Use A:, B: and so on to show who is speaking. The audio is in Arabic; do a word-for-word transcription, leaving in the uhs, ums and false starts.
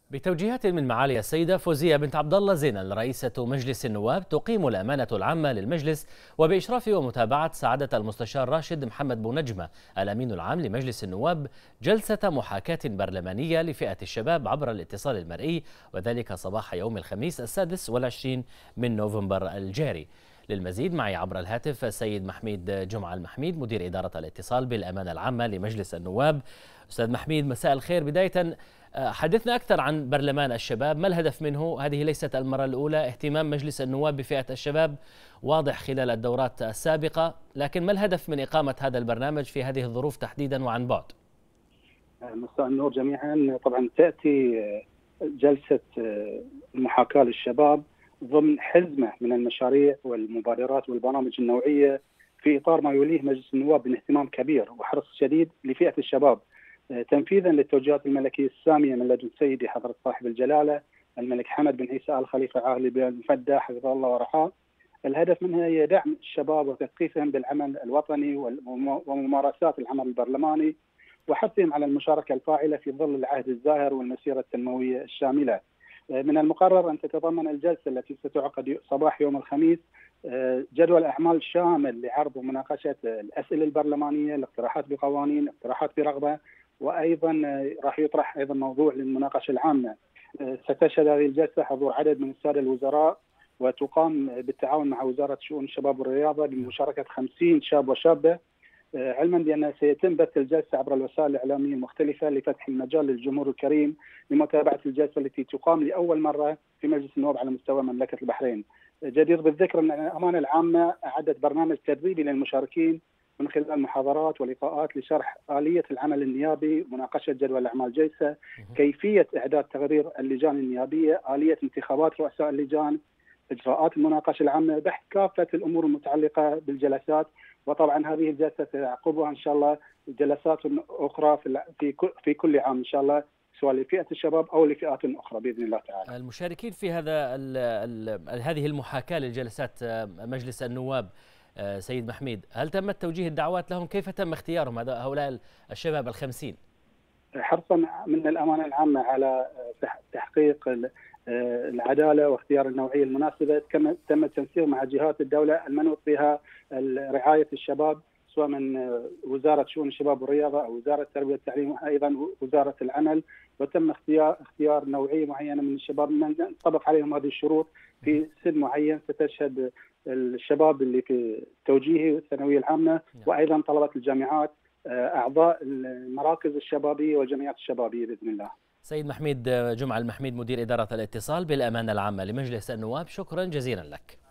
A: بتوجيهات من معالي السيدة فوزية بنت عبد الله زينل رئيسة مجلس النواب، تقيم الأمانة العامة للمجلس وبإشراف ومتابعة سعادة المستشار راشد محمد بونجمة الأمين العام لمجلس النواب جلسة محاكاة برلمانية لفئة الشباب عبر الاتصال المرئي، وذلك صباح يوم الخميس السادس والعشرين من نوفمبر الجاري. للمزيد معي عبر الهاتف السيد محميد جمعة المحميد مدير إدارة الاتصال بالأمانة العامة لمجلس النواب. أستاذ محميد، مساء الخير. بداية حدثنا أكثر عن برلمان الشباب، ما الهدف منه؟ هذه ليست المرة الأولى، اهتمام مجلس النواب بفئة الشباب واضح خلال الدورات السابقة، لكن ما الهدف من إقامة هذا البرنامج في هذه الظروف تحديدا وعن بعد؟
B: مساء النور جميعا. طبعا تأتي جلسة المحاكاة للشباب ضمن حزمة من المشاريع والمبادرات والبرامج النوعية في إطار ما يوليه مجلس النواب من اهتمام كبير وحرص شديد لفئة الشباب، تنفيذا للتوجيهات الملكية السامية من لدن سيدي حضرة صاحب الجلالة الملك حمد بن عيسى آل خليفة عاهل بن فدة حفظه الله ورعاه. الهدف منها هي دعم الشباب وتثقيفهم بالعمل الوطني وممارسات العمل البرلماني وحثهم على المشاركة الفاعلة في ظل العهد الزاهر والمسيرة التنموية الشاملة. من المقرر أن تتضمن الجلسة التي ستعقد صباح يوم الخميس جدول أعمال شامل لعرض ومناقشة الأسئلة البرلمانية، الاقتراحات بقوانين، الاقتراحات برغبة، وأيضا راح يطرح أيضا موضوع للمناقشة العامة. ستشهد هذه الجلسة حضور عدد من السادة الوزراء، وتقام بالتعاون مع وزارة شؤون الشباب والرياضة بمشاركة خمسين شاب وشابة، علما بأن سيتم بث الجلسة عبر الوسائل الإعلامية المختلفة لفتح المجال للجمهور الكريم لمتابعة الجلسة التي تقام لأول مرة في مجلس النواب على مستوى مملكة البحرين. جدير بالذكر أن الأمانة العامة أعدت برنامج تدريبي للمشاركين من خلال محاضرات ولقاءات لشرح آلية العمل النيابي، مناقشة جدول أعمال جلسة، كيفية إعداد تقرير اللجان النيابية، آلية انتخابات رؤساء اللجان، إجراءات المناقشة العامة، بحث كافة الأمور المتعلقة بالجلسات. وطبعا هذه الجلسة تعقبها إن شاء الله جلسات أخرى في في كل عام إن شاء الله، سواء لفئة الشباب أو لفئات أخرى بإذن الله تعالى.
A: المشاركين في هذا ال ال هذه المحاكاة لجلسات مجلس النواب سيد محميد، هل تم توجيه الدعوات لهم؟ كيف تم اختيارهم هؤلاء الشباب الخمسين؟
B: حرصا من الأمانة العامة على تحقيق العدالة واختيار النوعية المناسبة، تم التنسيق مع جهات الدولة المنوط بها رعاية الشباب، سواء من وزارة شؤون الشباب والرياضة أو وزارة التربية والتعليم وأيضا وزارة العمل، وتم اختيار اختيار نوعية معينة من الشباب من طبق عليهم هذه الشروط في سن معين. ستشهد الشباب اللي في توجيهي والثانوية العامة وأيضا طلبة الجامعات، أعضاء المراكز الشبابية والجمعيات الشبابية بإذن الله.
A: سيد محميد جمعة المحميد مدير إدارة الاتصال بالأمانة العامة لمجلس النواب، شكرا جزيلا لك.